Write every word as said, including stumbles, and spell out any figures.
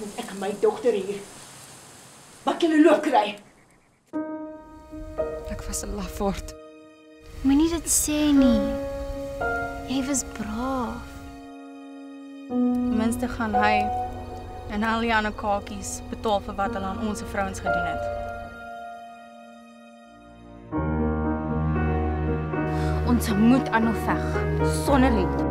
ek my dogter hier. Wat kan hulle ook kry? Ek was 'n lafword. Moenie dit sê nie. Jy was braaf. Ten minste gaan hy en al die ander kakies betaal vir wat hulle aan ons vrouens gedoen het. Ons moet aanhou veg sonder lente.